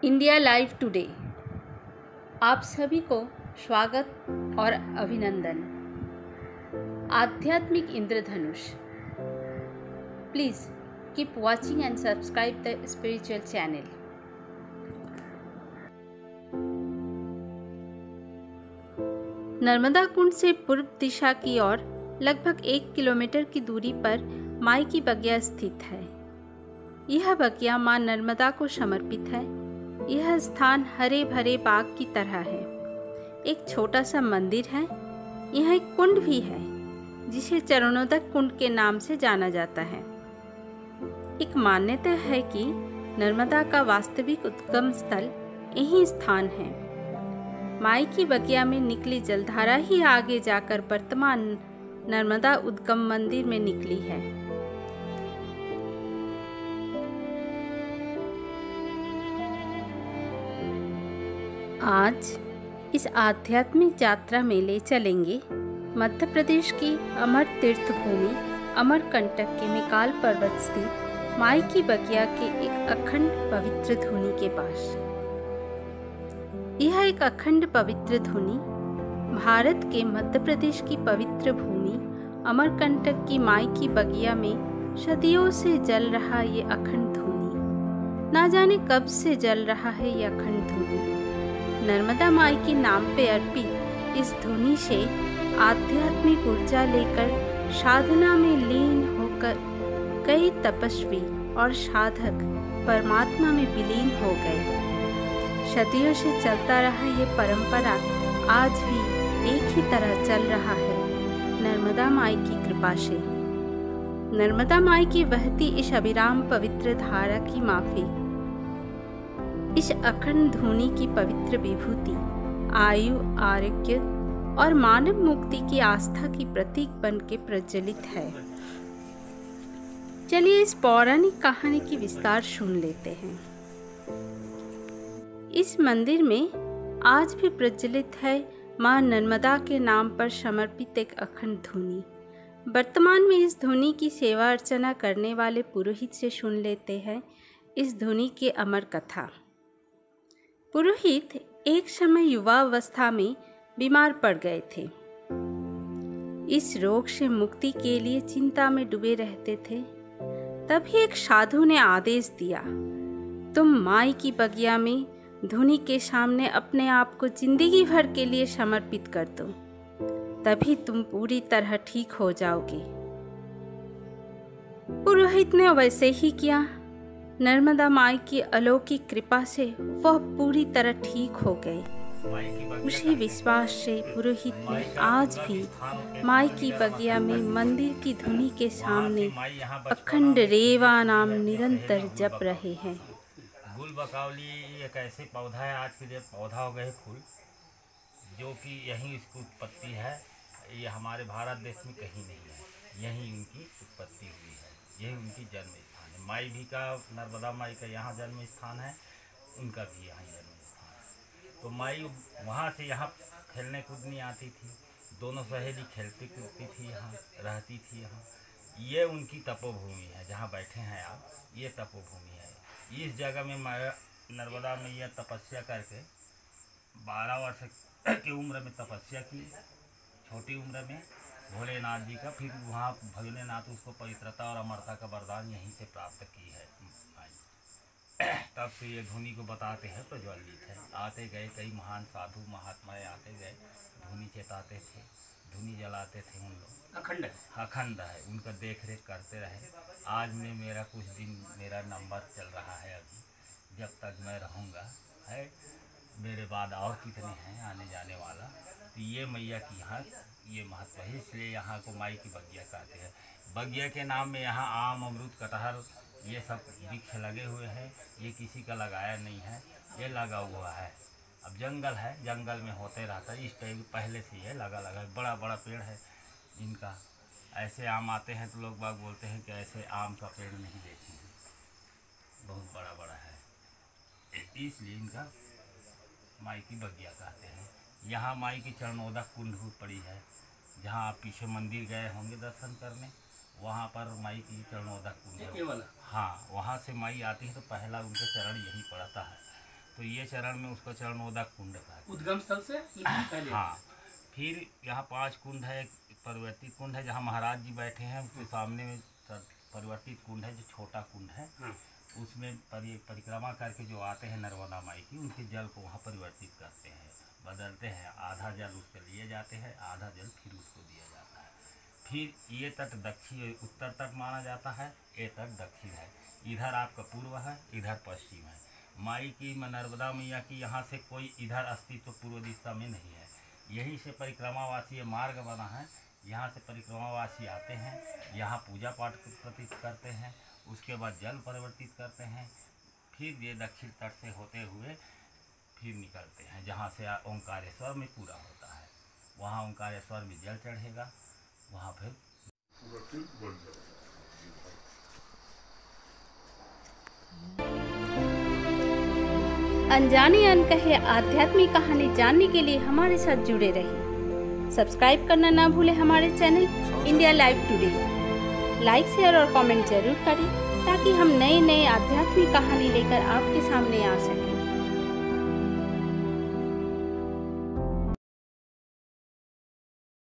India Live today आप सभी को स्वागत और अभिनंदन। आध्यात्मिक इंद्रधनुष। Please keep watching and subscribe the spiritual channel. Narmada Kund से पूर्व दिशा की ओर लगभग 1 किलोमीटर की दूरी पर माई की बगिया स्थित है। यह बगिया मां नर्मदा को समर्पित है। यह स्थान हरे भरे बाग की तरह है। एक छोटा सा मंदिर है। यह एक कुंड भी है जिसे चरणोदक कुंड के नाम से जाना जाता है। एक मान्यता है कि नर्मदा का वास्तविक उद्गम स्थल यही स्थान है। माई की बगिया में निकली जलधारा ही आगे जाकर वर्तमान नर्मदा उद्गम मंदिर में निकली है। आज इस आध्यात्मिक यात्रा में ले चलेंगे मध्य प्रदेश की अमर तीर्थ भूमि अमरकंटक के मिकाल पर्वत स्थित माई की बगिया के एक अखंड पवित्र धुनी के पास। यह एक अखंड पवित्र धुनी भारत के मध्य प्रदेश की पवित्र भूमि अमरकंटक की माई की बगिया में सदियों से जल रहा ये अखंड धुनी। ना जाने कब से जल रहा है ये अखंड धुनी। नर्मदा माई के नाम पे अर्पित इस धुनी से आध्यात्मिक ऊर्जा लेकर साधना में लीन होकर कई तपस्वी और साधक परमात्मा में विलीन हो गए। सदियों से चलता रहा ये परंपरा आज भी एक ही तरह चल रहा है नर्मदा माई की कृपा से। नर्मदा माई की बहती इस अविराम पवित्र धारा की माफी, इस अखंड धुनी की पवित्र विभूति आयु, आरोग्य और मानव मुक्ति की आस्था की प्रतीक बन के प्रज्वलित है। चलिए इस पौराणिक कहानी की विस्तार सुन लेते हैं। इस मंदिर में आज भी प्रज्वलित है मां नर्मदा के नाम पर समर्पित एक अखंड धुनी। वर्तमान में इस धुनी की सेवा अर्चना करने वाले पुरोहित से सुन लेते हैं इस धुनी की अमर कथा। पुरोहित एक समय युवावस्था में बीमार पड़ गए थे। इस रोग से मुक्ति के लिए चिंता में डूबे रहते थे। तभी एक साधु ने आदेश दिया, तुम माई की बगिया में धुनी के सामने अपने आप को जिंदगी भर के लिए समर्पित कर दो, तभी तुम पूरी तरह ठीक हो जाओगे। पुरोहित ने वैसे ही किया। नर्मदा माई की अलौकिक कृपा से वह पूरी तरह ठीक हो गए। उसी विश्वास से पुरोहित ने आज भी माई की बगिया में मंदिर की धुनी के सामने अखंड रेवा नाम निरंतर जप रहे हैं। गुल बकावली एक ऐसे पौधा है, आज के लिए पौधा हो गए फूल, जो कि यहीं इसकी उत्पत्ति है। ये हमारे भारत देश में कहीं नहीं है, यहीं उनकी उत्पत्ति हुई है, यही उनकी जन्म स्थान है। माई भी का, नर्मदा माई का यहाँ जन्म स्थान है, उनका भी यहाँ जन्म स्थान है। तो माई वहाँ से यहाँ खेलने कूदने आती थी। दोनों सहेली खेलती कूदती थी, यहाँ रहती थी। यहाँ ये उनकी तपोभूमि है, जहाँ बैठे हैं आप, ये तपोभूमि है। इस जगह में नर्मदा मैया तपस्या करके 12 वर्ष की उम्र में तपस्या की, छोटी उम्र में भोलेनाथ जी का। फिर वहाँ भोलेनाथ उसको पवित्रता और अमरता का वरदान यहीं से प्राप्त की है। तब से ये धुनी को बताते हैं प्रज्वलित है। आते गए कई महान साधु महात्माएं आते गए, धुनी चेताते थे, धुनी जलाते थे। उन लोग अखंड है, उनका देख रेख करते रहे। आज में मेरा कुछ दिन मेरा नंबर चल रहा है। अभी जब तक मैं रहूँगा है, मेरे बाद और कितने हैं आने जाने वाला। तो ये मैया की यहाँ ये महत्व है, इसलिए यहाँ को माई की बगिया कहते हैं। बगिया के नाम में यहाँ आम, अमरूद, कटहल ये सब वृक्ष लगे हुए हैं। ये किसी का लगाया नहीं है, ये लगा हुआ है। अब जंगल है, जंगल में होते रहता है। इस टाइम पहले से ये लगा बड़ा बड़ा पेड़ है इनका। ऐसे आम आते हैं तो लोग बाग बोलते हैं कि ऐसे आम का पेड़ नहीं देखेंगे, बहुत बड़ा बड़ा है, इसलिए इनका माई की बगिया कहते हैं। यहाँ माई की चरणोदक कुंड पड़ी है, जहाँ आप पीछे मंदिर गए होंगे दर्शन करने, वहाँ पर माई की चरणोदक कुंड है। हाँ, वहाँ से माई आती है तो पहला उनके चरण यही पड़ता है। तो ये चरण में उसको चरणोदक कुंड है, उद्गम स्थल से पहले। हाँ, फिर यहाँ 5 कुंड है। परिवर्तित कुंड है जहाँ महाराज जी बैठे हैं, उसके सामने में परिवर्तित कुंड है जो छोटा कुंड है। उसमें परिक्रमा करके जो आते हैं नर्मदा माई की, उनके जल को वहाँ परिवर्तित करते हैं, बदलते हैं। आधा जल उसके लिए जाते हैं, आधा जल फिर उसको दिया जाता है। फिर ये तट दक्षिण उत्तर तट माना जाता है, ये तट दक्षिण है। इधर आपका पूर्व है, इधर पश्चिम है। माई की नर्मदा मैया की यहाँ से कोई इधर अस्तित्व पूर्व दिशा में नहीं है। यहीं से परिक्रमावासी मार्ग बना है, यहाँ से परिक्रमावासी आते हैं, यहाँ पूजा पाठ करते हैं, उसके बाद जल परिवर्तित करते हैं। फिर ये दक्षिण तट से होते हुए फिर निकलते हैं, जहाँ से ओंकारेश्वर में पूरा होता है। वहाँ ओंकारेश्वर में जल चढ़ेगा, वहाँ फिर अनजाने अनकहे आध्यात्मिक कहानी जानने के लिए हमारे साथ जुड़े रहिए। सब्सक्राइब करना ना भूलें हमारे channel India Live Today. Like, share और कमेंट जरूर करें ताकि हम नए आध्यात्मिक कहानी लेकर आपके सामने आ सकें।